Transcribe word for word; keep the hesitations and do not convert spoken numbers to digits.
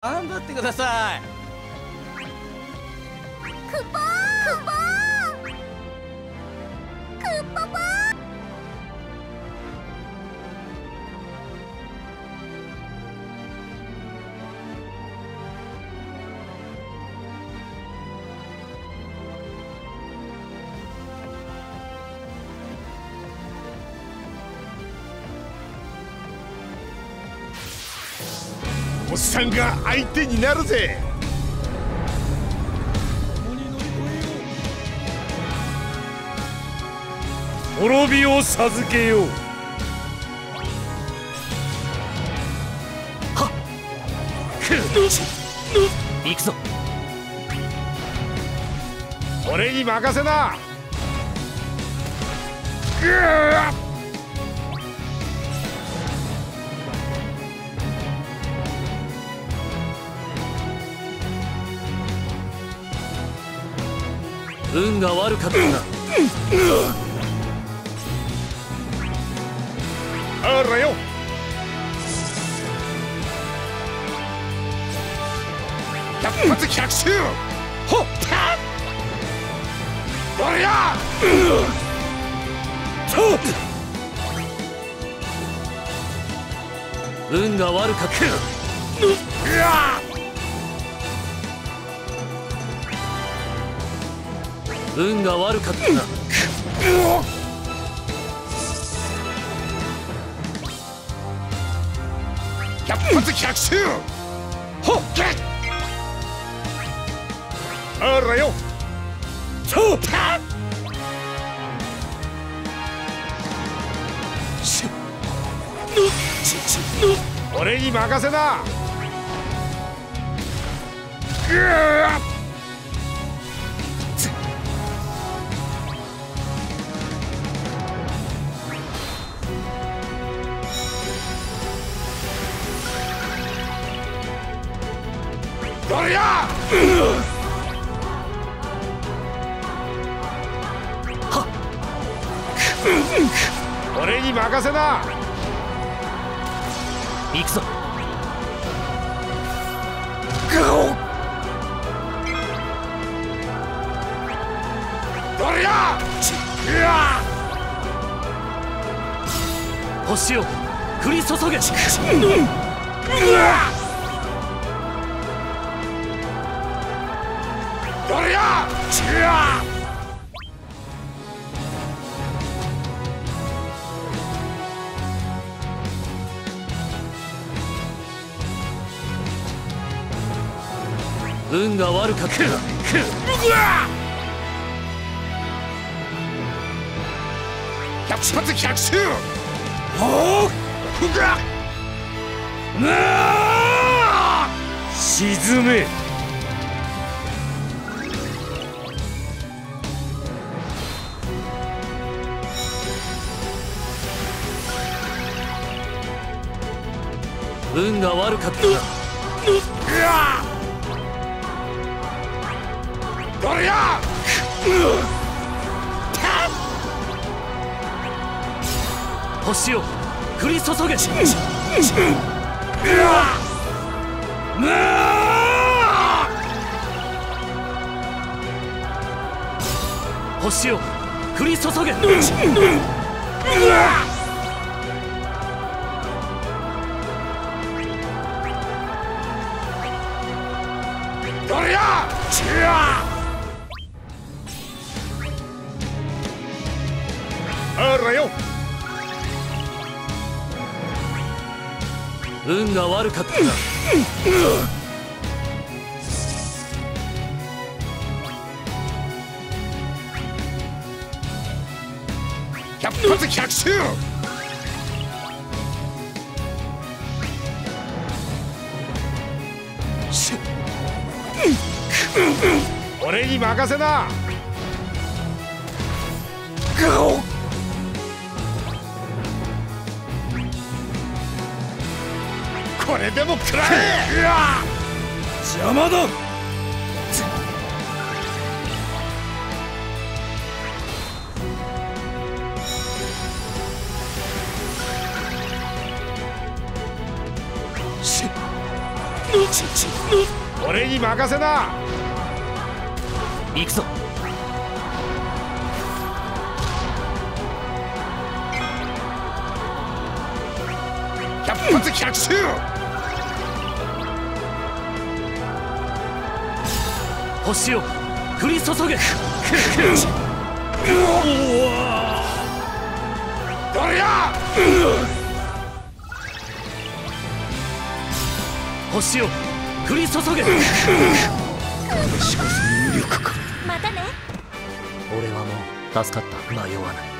頑張ってください。 クッポークッポークッポポー。 おっさんが相手になるぜ。滅びを授けよう。 はっ行くぞ。 俺に任せな。ぐーっ運が悪かったな。 あらよ。百発百中。ほっ。どれや。 運が悪かった。 うわ。 運が悪かったな。 百発百中。ほっ。あらよ。俺に任せな。ぐーっどれや。俺に任せな。 行くぞ。 どれや。うわ。 星を降り注げ。 うわ。どれや。うわ。 運が悪かった。 百発百中。ほう。ふが。なあ。沈め。 運が悪かった。 うわ。どれや。 星を降り注げ。 うわ。なあ。 星を降り注げ。 うわ。どれや。うわ。あらよ。 運が悪かったな。 百発百中。俺に任せな。これでも食らえ。うわ。 邪魔だ。 ちち俺に任せな。 行くぞ。 百発百中。 星を降り注げ。 どれや。 星を降り注げ。 これしこそ無力か。 またね。 俺はもう助かった。迷わない。